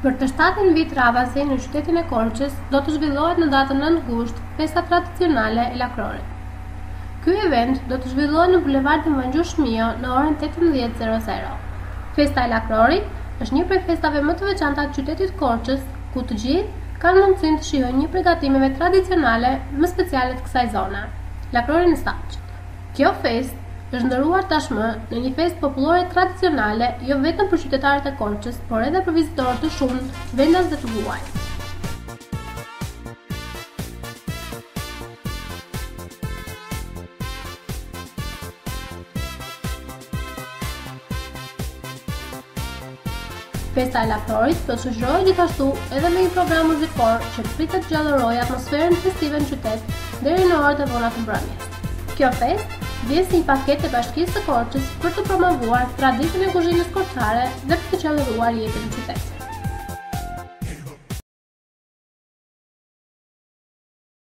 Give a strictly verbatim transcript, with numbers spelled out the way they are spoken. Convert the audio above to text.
Për të shtatin vit radhazi në qytetin e Korçës do të zhvillohet në datën nëntë gusht festa tradicionale e lakrorit. Ky event do të zhvillohet në bulevardin Vangjush Mio në orën tetëmbëdhjetë e zero. Festa e lakrorit është një prej festave më të veçanta të qytetit Korçës, ku të gjithë kanë mundësinë të shijojnë një prej gatimeve tradicionale më speciale të kësaj zone, lakrorin e Staçit. Kjo festë është ndëruar tashmë në një festë popullore tradicionale jo vetëm për qytetarët e Korçës, por edhe për vizitorë të shumtë, vendas dhe të huaj. Festa e lakrorit do shoqërohet gjithashtu edhe me një program muzikor që pritet të gjallërojë atmosferën festive në qytet deri në orët e vona të mbrëmjes. Kjo festë vjen si një paketë e Bashkisë së Korçës për të promovuar traditën e kuzhinës korçare dhe për të gjallëruar jetën në qytet.